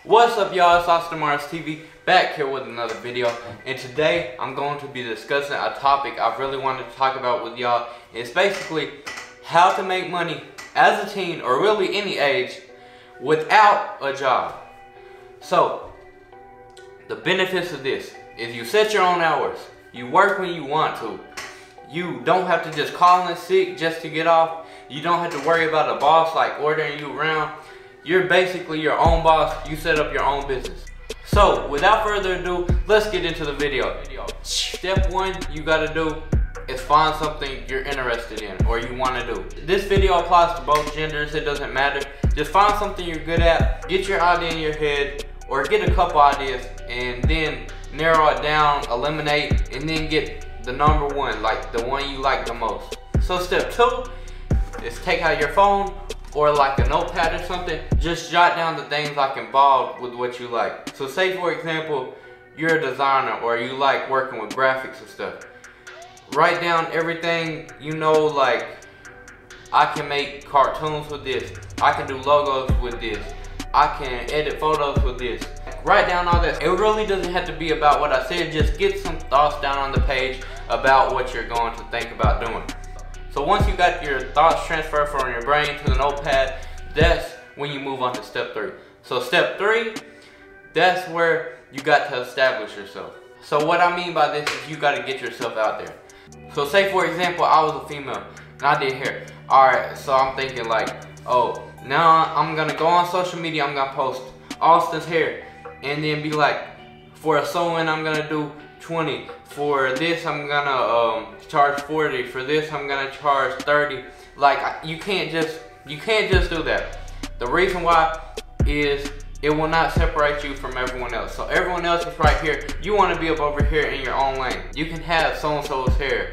What's up, y'all? It's Austin Mars TV back here with another video, and today I'm going to be discussing a topic I really wanted to talk about with y'all. It's basically how to make money as a teen, or really any age, without a job. So the benefits of this is you set your own hours, you work when you want to, you don't have to just call in sick just to get off, you don't have to worry about a boss like ordering you around. You're basically your own boss. You set up your own business. So without further ado, let's get into the video. Step one you gotta do is find something you're interested in or you wanna do. This video applies to both genders, it doesn't matter. Just find something you're good at, get your idea in your head, or get a couple ideas and then narrow it down, eliminate, and then get the number one, like the one you like the most. So step two is take out your phone or like a notepad or something, just jot down the things like involved with what you like. So say for example, you're a designer or you like working with graphics and stuff. Write down everything you know, like I can make cartoons with this, I can do logos with this, I can edit photos with this. Write down all this. It really doesn't have to be about what I said, just get some thoughts down on the page about what you're going to think about doing. So once you got your thoughts transferred from your brain to the notepad, that's when you move on to step three. So step three, that's where you got to establish yourself. So what I mean by this is you got to get yourself out there. So say for example, I was a female and I did hair. Alright, so I'm thinking like, oh, now I'm going to go on social media, I'm going to post Austin's hair. And then be like, for a sew-in I'm going to do 20. For this I'm gonna charge 40. For this I'm gonna charge 30. Like you can't just do that. The reason why is it will not separate you from everyone else. So everyone else is right here. You want to be up over here in your own lane. You can have so-and-so's hair,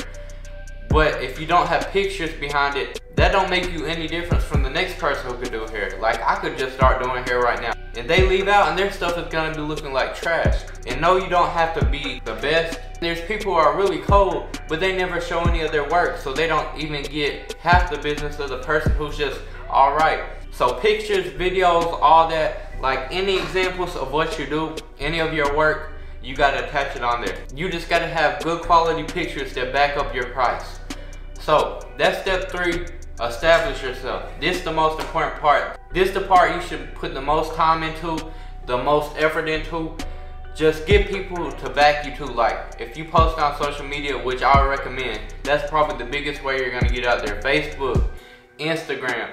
but if you don't have pictures behind it, that don't make you any difference from the next person who could do hair. Like I could just start doing hair right now, and they leave out and their stuff is gonna be looking like trash. And no, you don't have to be the best. There's people who are really cold, but they never show any of their work, so they don't even get half the business of the person who's just alright. So pictures, videos, all that, like any examples of what you do, any of your work, you gotta attach it on there. You just gotta have good quality pictures that back up your price. So that's step three, establish yourself. This is the most important part. This is the part you should put the most time into, the most effort into. Just get people to back you too. Like if you post on social media, which I would recommend, that's probably the biggest way you're gonna get out there. Facebook, Instagram,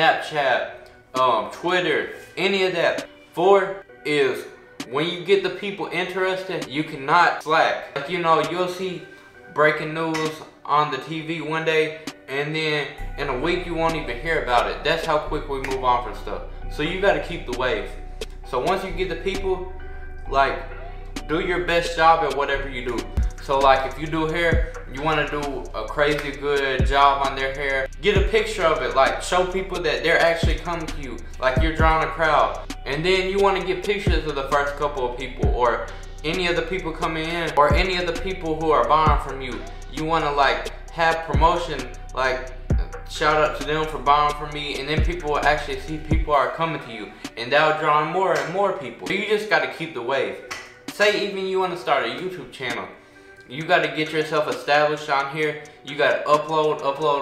Snapchat, Twitter, any of that. Four is when you get the people interested, you cannot slack. Like you know, you'll see breaking news on the TV one day, and then in a week you won't even hear about it. That's how quick we move on from stuff. So you gotta keep the wave. So once you get the people, like do your best job at whatever you do. So like if you do hair, you wanna do a crazy good job on their hair. Get a picture of it, like show people that they're actually coming to you, like you're drawing a crowd. And then you wanna get pictures of the first couple of people, or any of the people coming in, or any of the people who are buying from you. You wanna like have promotion, like shout out to them for buying from me, and then people will actually see people are coming to you, and that'll draw more and more people. So you just gotta keep the wave. Say even you wanna start a YouTube channel, you gotta get yourself established on here. You gotta upload.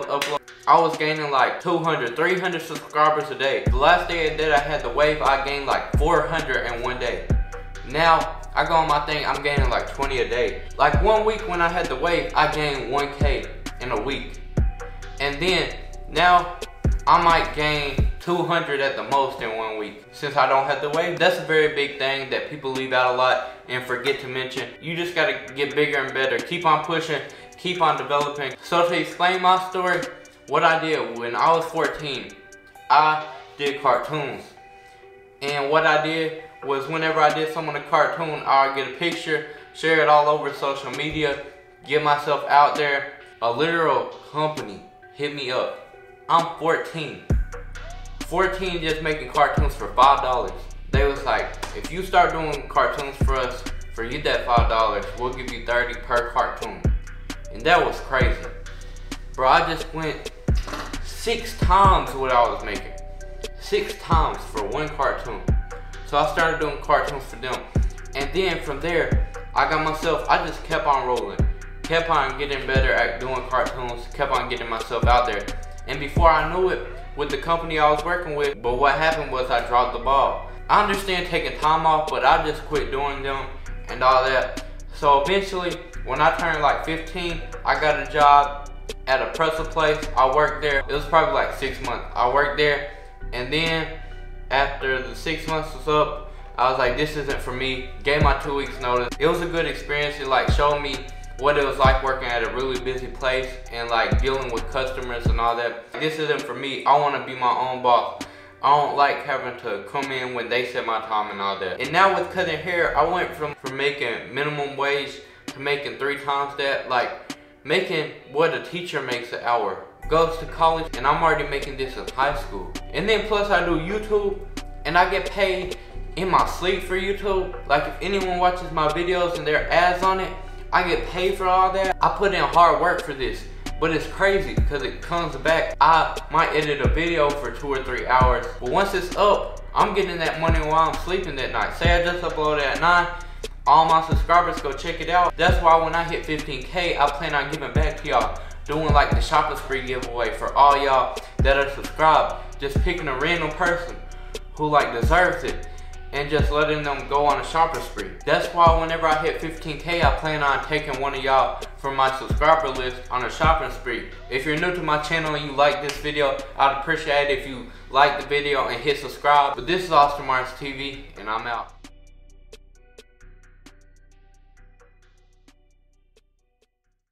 I was gaining like 200, 300 subscribers a day. The last day that I had the wave, I gained like 400 in one day. Now I go on my thing, I'm gaining like 20 a day. Like 1 week when I had the wave, I gained 1K in a week. And then now I might gain 200 at the most in 1 week since I don't have the wave. That's a very big thing that people leave out a lot and forget to mention. You just gotta get bigger and better. Keep on pushing, keep on developing. So to explain my story, what I did when I was 14, I did cartoons. And what I did was whenever I did some on a cartoon, I would get a picture, share it all over social media, get myself out there. A literal company hit me up. I'm 14 just making cartoons for $5. They was like, if you start doing cartoons for us, forget that $5, we'll give you 30 per cartoon. And that was crazy. Bro, I just went 6 times what I was making. 6 times for one cartoon. So So I started doing cartoons for them. And then from there, I just kept on rolling. Kept on getting better at doing cartoons, kept on getting myself out there. And before I knew it, with the company I was working with, but what happened was I dropped the ball. I understand taking time off, but I just quit doing them and all that. So eventually, when I turned like 15, I got a job at a pretzel place. I worked there. It was probably like 6 months. I worked there, and then after the 6 months was up, I was like, this isn't for me. Gave my 2 weeks notice. It was a good experience. It like showed me what it was like working at a really busy place and like dealing with customers and all that. This isn't for me. I want to be my own boss. I don't like having to come in when they set my time and all that. And now with cutting hair, I went from making minimum wage to making 3 times that, like making what a teacher makes an hour. Goes to college, and I'm already making this in high school. And then plus I do YouTube, and I get paid in my sleep for YouTube. Like if anyone watches my videos and there are ads on it, I get paid for all that. I put in hard work for this, but it's crazy because it comes back. I might edit a video for 2 or 3 hours, but once it's up, I'm getting that money while I'm sleeping that night. Say I just uploaded at 9, all my subscribers go check it out. That's why when I hit 15K, I plan on giving back to y'all, doing like the shopping spree giveaway for all y'all that are subscribed. Just picking a random person who like deserves it and just letting them go on a shopping spree. That's why whenever I hit 15K, I plan on taking one of y'all from my subscriber list on a shopping spree. If you're new to my channel and you like this video, I'd appreciate it if you like the video and hit subscribe. But this is Austin Mars TV, and I'm out.